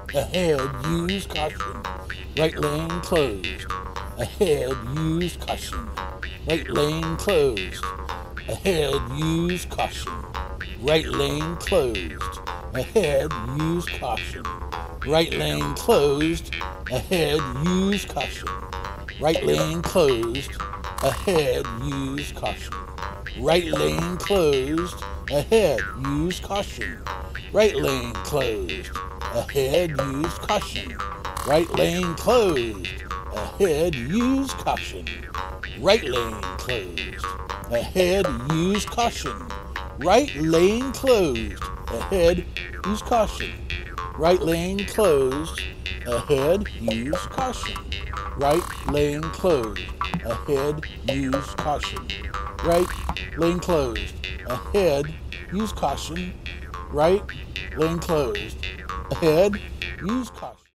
Ahead, use caution. Right lane closed. Ahead, use caution. Right lane closed. Ahead, use caution. Right lane closed. Ahead, use caution. Right lane closed. Ahead, use caution. Right lane closed. Ahead, use caution. Right lane closed. Ahead, use caution. Right lane closed. Ahead, use caution. Right lane closed. Ahead, use caution. Right lane closed. Ahead, use caution. Right lane closed. Ahead, use caution. Right lane closed. Ahead, use caution. Right lane closed. Ahead, use caution. Right lane closed. Ahead, use caution. Right lane closed. Ahead, use caution.